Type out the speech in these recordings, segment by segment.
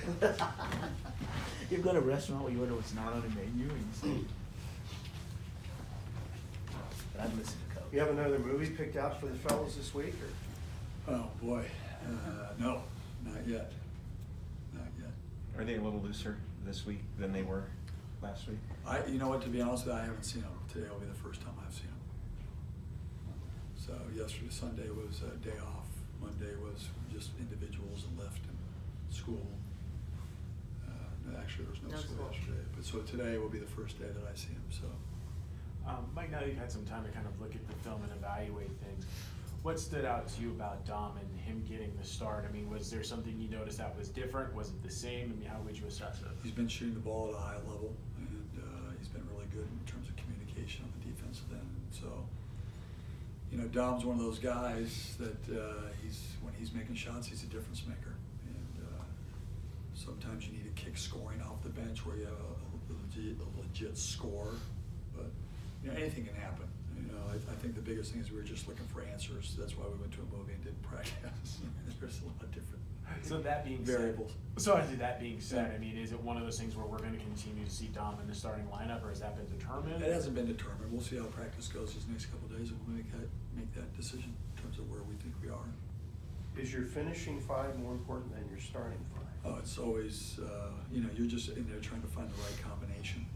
You go to a restaurant where you order what's not on the menu and you say, but I'd listen to Coach. You have another movie picked out for the fellas this week, or? Oh, boy, no, not yet, not yet. Are they a little looser this week than they were last week? You know what, to be honest with you, I haven't seen them. Today will be the first time I've seen them. So yesterday, Sunday was a day off. Monday was just individuals and lift and school. Actually, there was no school yesterday. But so today will be the first day that I see him, so. Mike, now that you've had some time to kind of look at the film and evaluate things, what stood out to you about Dom and him getting the start? I mean, was there something you noticed that was different? Was it the same? I mean, how would you assess it? He's been shooting the ball at a high level, and he's been really good in terms of communication on the defensive end. So, you know, Dom's one of those guys that when he's making shots, he's a difference maker. And sometimes you need a kick scoring off the bench where you have a legit score, but you know, anything can happen. You know, I think the biggest thing is we were just looking for answers. That's why we went to a movie and did practice. There's a lot of different So that being variables. That being said, I mean, is it one of those things where we're going to continue to see Dom in the starting lineup, or has that been determined? It hasn't been determined. We'll see how practice goes these next couple of days, and we'll make that decision in terms of where we think we are. Is your finishing five more important than your starting five? Oh, it's always, you know, you're just in there trying to find the right combination.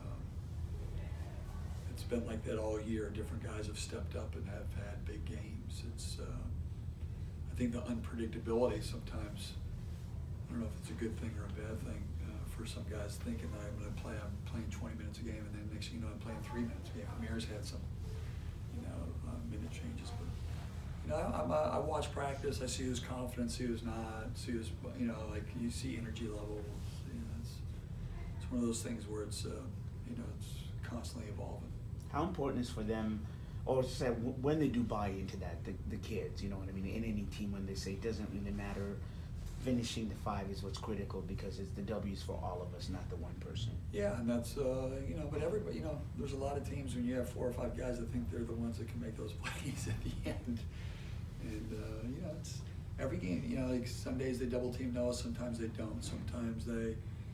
It's been like that all year. Different guys have stepped up and have had big games. It's, I think the unpredictability sometimes, I don't know if it's a good thing or a bad thing for some guys thinking that I'm playing 20 minutes a game, and then next thing you know, I'm playing 3 minutes a game. Amir's had some, you know, minute changes, but you know, I watch practice. I see who's confident, see who's not, see who's, you know, like you see energy levels. You know, it's one of those things where it's, you know, it's constantly evolving. How important is for them, or say when they do buy into that, the kids, you know what I mean, in any team, when they say it doesn't really matter, finishing the five is what's critical because it's the W's for all of us, not the one person. Yeah, and that's, you know, but everybody, you know, there's a lot of teams when you have 4 or 5 guys that think they're the ones that can make those plays at the end. And, you know, it's every game, you know, like some days they double team Noah, sometimes they don't. Sometimes they,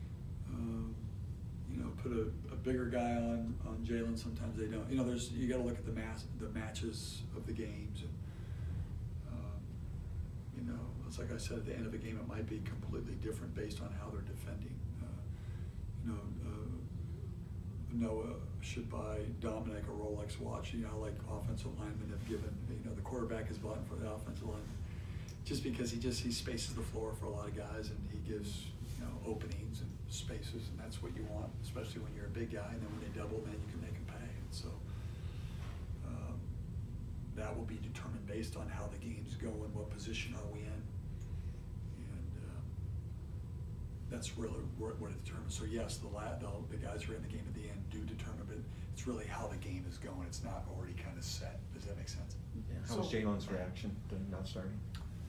you know, put a bigger guy on Jalen, sometimes they don't. You know, you got to look at the matches of the games. And, you know, it's like I said, at the end of the game, it might be completely different based on how they're defending. You know, Noah should buy Dominic a Rolex watch. You know, like offensive linemen have given, you know, the quarterback is bought for the offensive line. Just because he spaces the floor for a lot of guys, and he gives, you know, openings and spaces, and that's what you want, especially when you're a big guy, and then when they double, then you can make them pay. And so that will be determined based on how the games go and what position are we in. And that's really what it determines. So yes, the guys who are in the game at the end do determine, but it's really how the game is going. It's not already kind of set. Does that make sense? Yeah. How was Jalen's reaction to not starting?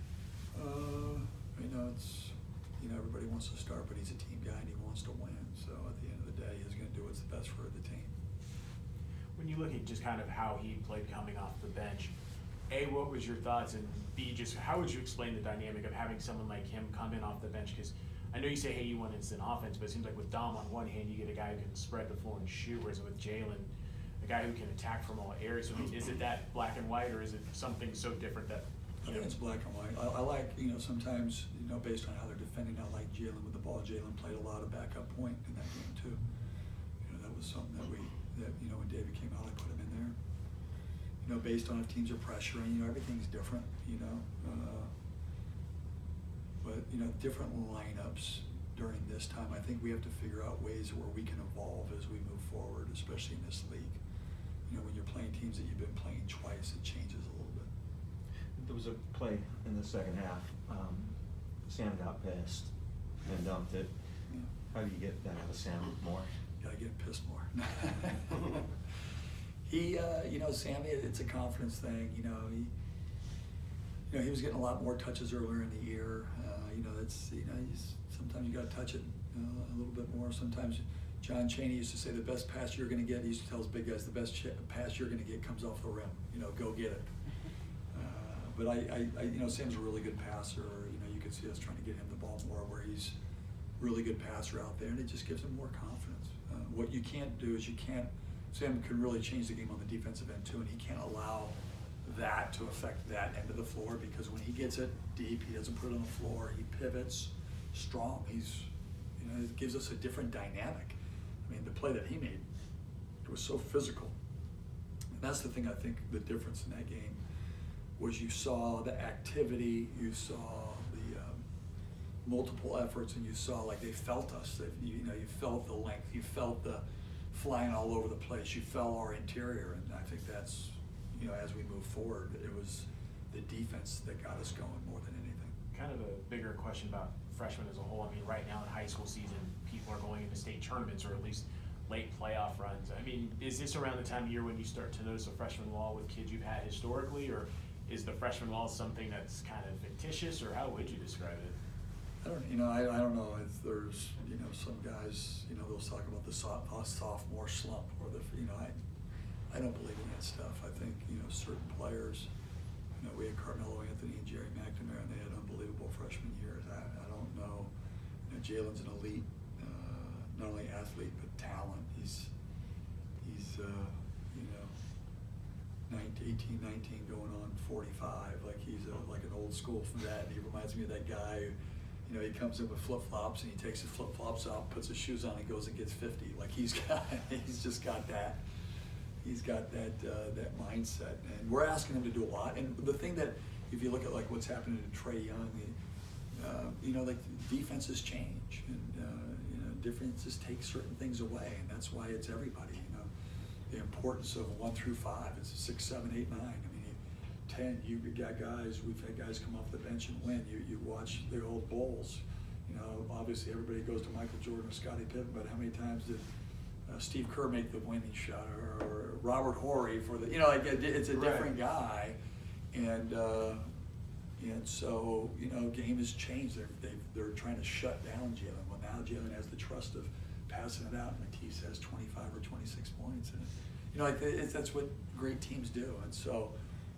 You know, it's, you know, everybody wants to start, but he's a team guy and he wants to win. So at the end of the day, he's going to do what's the best for the team. When you look at just kind of how he played coming off the bench, A, what was your thoughts, and B, just how would you explain the dynamic of having someone like him come in off the bench? Because I know you say, hey, you want instant offense, but it seems like with Dom on one hand, you get a guy who can spread the floor and shoot, whereas with Jalen, a guy who can attack from all areas. So, I mean, is it that black and white, or is it something so different that, I think it's black and white. I like, you know, sometimes, you know, based on how they're defending, I like Jalen with the ball. Jalen played a lot of backup point in that game too. You know, that was something that you know, when David came out, I put him in there. You know, based on if teams are pressuring, you know, everything's different, you know. But, you know, different lineups during this time, I think we have to figure out ways where we can evolve as we move forward, especially in this league. You know, when you're playing teams that you've been playing twice, it changes a little bit. There was a play in the second half. Sam got pissed and dumped it. Yeah. How do you get that out of Sam more? Gotta get pissed more. He, you know, Sammy, it's a confidence thing. You know, he was getting a lot more touches earlier in the year. You know, that's, you know, sometimes you gotta touch it a little bit more. Sometimes John Chaney used to say the best pass you're gonna get. He used to tell his big guys the best pass you're gonna get comes off the rim. You know, go get it. But I, you know, Sam's a really good passer. You know, you could see us trying to get him the ball more, where he's, really good passer out there, and it just gives him more confidence. What you can't do is Sam can really change the game on the defensive end too, and he can't allow that to affect that end of the floor, because when he gets it deep, he doesn't put it on the floor, he pivots strong. It gives us a different dynamic. I mean, the play that he made, it was so physical. And that's the thing, I think, the difference in that game was you saw the activity, you saw the multiple efforts, and you saw like they felt us. You felt the length, you felt the flying all over the place, you felt our interior, and I think that's, as we move forward, it was the defense that got us going more than anything. Kind of a bigger question about freshmen as a whole. I mean, right now in high school season, people are going into state tournaments or at least late playoff runs. I mean, is this around the time of year when you start to notice a freshman wall with kids you've had historically, or is the freshman wall something that's kind of fictitious, or how would you describe it? I don't know if there's, some guys, they'll talk about the sophomore slump, or I don't believe in that stuff. I think, certain players, we had Carmelo Anthony and Jerry McNamara, and they had unbelievable freshman years. I don't know. Jalen's an elite, not only athlete, but talent. He's 18, 19, going on 45. Like he's like an old school from that. And he reminds me of that guy who, he comes in with flip-flops and he takes his flip-flops out, puts his shoes on, and goes and gets 50. Like he's just got that. He's got that mindset, and we're asking him to do a lot. And the thing that, if you look at like what's happening to Trae Young, like defenses change, and differences take certain things away, and that's why it's everybody. The importance of 1 through 5. It's 6, 7, 8, 9. I mean, 10. You got guys. We've had guys come off the bench and win. You watch the old Bulls. Obviously everybody goes to Michael Jordan or Scottie Pippen, but how many times did Steve Kerr make the winning shot, or Robert Horry for the, it's a different guy, and so game has changed. They're trying to shut down Jalen. Well, now Jalen has the trust of passing it out, and Matisse has 25 or 26 points, and that's what great teams do. And so,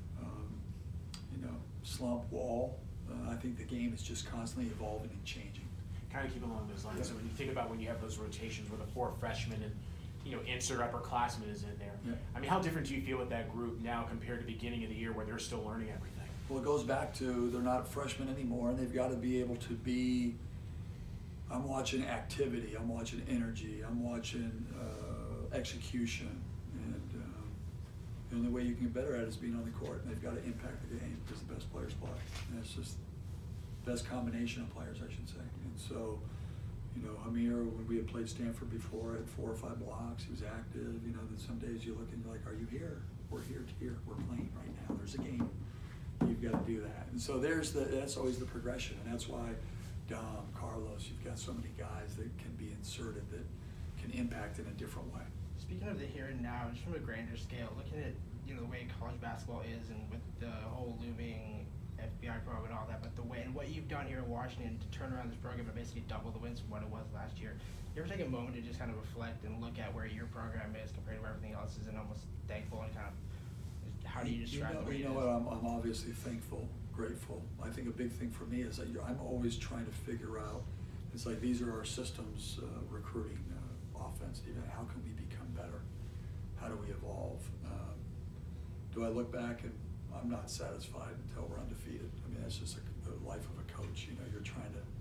slump, wall. I think the game is just constantly evolving and changing. Kind of keep along those lines. Yeah. So when you think about when you have those rotations where the 4 freshmen and insert upperclassmen is in there. Yeah. I mean, how different do you feel with that group now compared to the beginning of the year where they're still learning everything? Well, it goes back to they're not freshmen anymore, and they've got to be able to be. I'm watching activity. I'm watching energy. I'm watching execution, and the only way you can get better at it is being on the court. And they've got to impact the game because the best players play, and it's just the best combination of players, I should say. And so, Amir, when we had played Stanford before, had 4 or 5 blocks. He was active. Then some days you look and you're like, "Are you here? We're here. We're playing right now. There's a game. You've got to do that." And so that's always the progression, and that's why Dom, Carlos, you've got so many guys that can be inserted that can impact in a different way. Speaking of the here and now, just from a grander scale, looking at the way college basketball is, and with the whole looming FBI program and all that, but the way and what you've done here in Washington to turn around this program and basically double the wins from what it was last year. You ever take a moment to just kind of reflect and look at where your program is compared to where everything else is, and almost thankful, and kind of how do you describe the way it is? I'm obviously thankful, grateful. I think a big thing for me is that I'm always trying to figure out. It's like these are our systems, recruiting, offense. How can we become better? How do we evolve? Do I look back and I'm not satisfied until we're undefeated? I mean, that's just the life of a coach. You're trying to,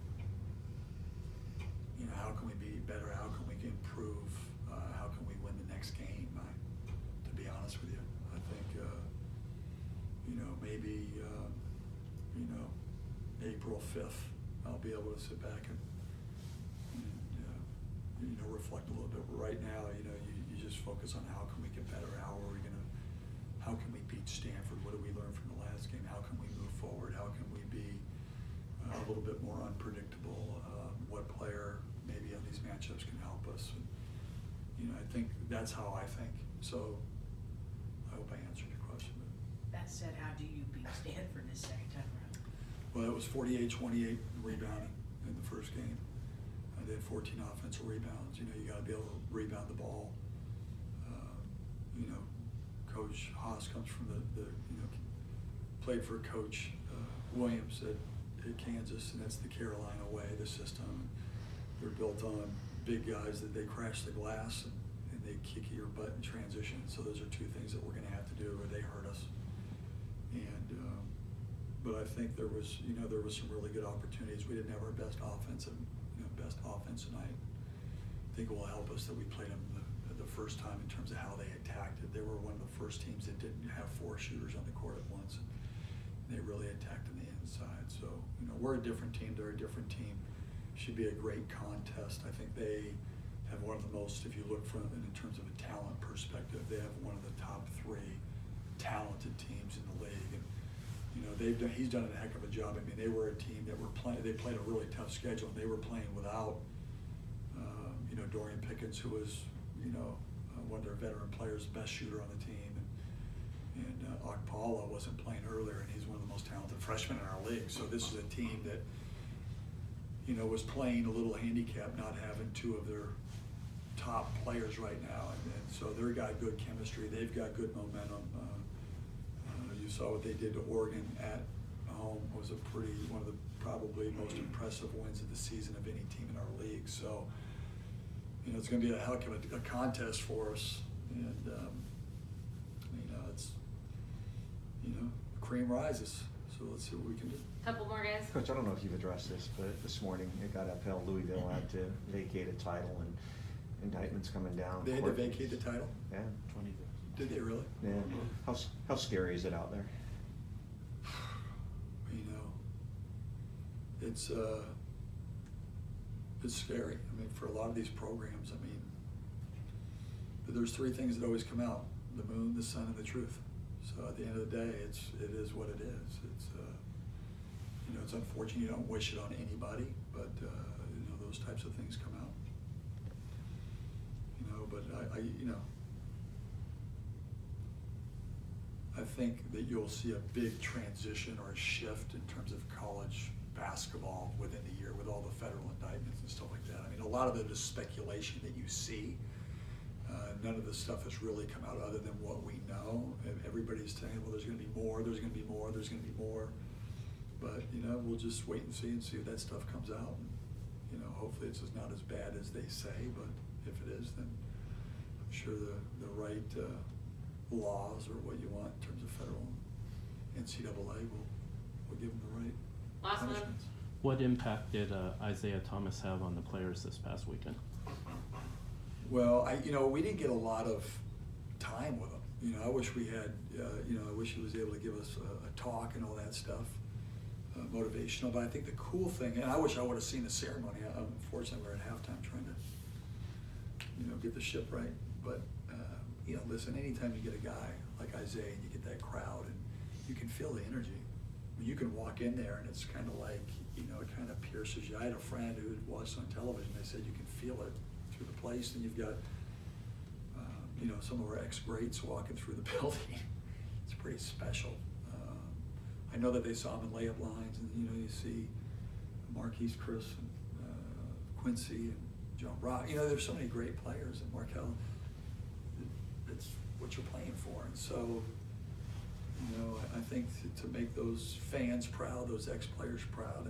how can we be better? How can we improve? How can we win the next game? To be honest with you, I think, maybe, April 5th, I'll be able to sit back and reflect a little bit. But right now, you just focus on how can we get better? How can we beat Stanford? What do we learn from the last game? How can we move forward? How can we be a little bit more unpredictable? What player maybe on these matchups can help us? And, I think that's how I think. So I hope I answered your question. That said, how do you beat Stanford this second time around? Well, it was 48-28 rebounding in the first game. I did 14 offensive rebounds. You got to be able to rebound the ball. Coach Haas comes from played for Coach Williams at Kansas, and that's the Carolina way, the system. They're built on big guys that they crash the glass and they kick your butt in transition. So those are two things that we're gonna have to do or they hurt us. And, but I think there was some really good opportunities. We didn't have our best offense tonight. I think it will help us that we played them the first time in terms of how they attacked it. They were one of the first teams that didn't have 4 shooters on the court at once. They really attacked on the inside. So, we're a different team, they're a different team. Should be a great contest. I think they have one of the most, if you look from in terms of a talent perspective, they have one of the top 3 talented teams in the league. And, he's done a heck of a job. I mean, they were a team that they played a really tough schedule, and they were playing without, Dorian Pickens, who was, one of their veteran players, best shooter on the team. And Okpala wasn't playing earlier, and he's one of the most talented freshmen in our league. So this is a team that, was playing a little handicap not having 2 of their top players right now. And so they've got good chemistry. They've got good momentum. You saw what they did to Oregon at home. It was one of the probably most impressive wins of the season of any team in our league. So, it's going to be a heck of a contest for us. And, it's, cream rises. So let's see what we can do. Couple more guys. Coach, I don't know if you've addressed this, but this morning it got upheld. Louisville had to vacate a title and indictments coming down. They had to vacate the title? Yeah. 20. Did they really? Yeah. How scary is it out there? It's scary. I mean, for a lot of these programs, but there's 3 things that always come out: the moon, the sun, and the truth. So at the end of the day, it is what it is. It's unfortunate. You don't wish it on anybody, but those types of things come out. But I think that you'll see a big transition or a shift in terms of college basketball within the year with all the federal indictments and stuff like that. I mean, a lot of it is speculation that you see. None of the stuff has really come out other than what we know. Everybody's saying, well, there's going to be more, there's going to be more, there's going to be more. But, we'll just wait and see if that stuff comes out. And, hopefully it's not as bad as they say, but if it is, then I'm sure the right laws or what you want in terms of federal NCAA will give them the right Last one. punishments. What impact did Isaiah Thomas have on the players this past weekend? Well, we didn't get a lot of time with him. I wish we had, I wish he was able to give us a talk and all that stuff, motivational. But I think the cool thing, and I wish I would have seen the ceremony. Unfortunately, we're at halftime trying to, get the ship right. But, listen, anytime you get a guy like Isaiah and you get that crowd and you can feel the energy. You can walk in there and it's kind of like, it kind of pierces you. I had a friend who had watched on television. They said you can feel it through the place, and you've got, some of our ex-greats walking through the building. It's pretty special. I know that they saw him in layup lines, and you see Marquise Chris and Quincy and John Brock. There's so many great players, and Markel. It's what you're playing for, and so. I think to make those fans proud, those ex-players proud,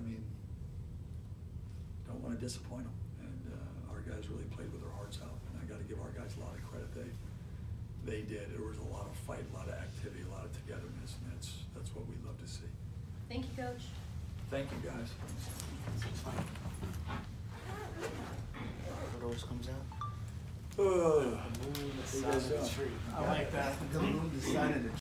don't want to disappoint them. And our guys really played with their hearts out. And I got to give our guys a lot of credit. They did. There was a lot of fight, a lot of activity, a lot of togetherness, and that's what we love to see. Thank you, Coach. Thank you, guys. What always comes out? Oh, The moon, the sun, and the tree. I like that. The moon, the sun, and the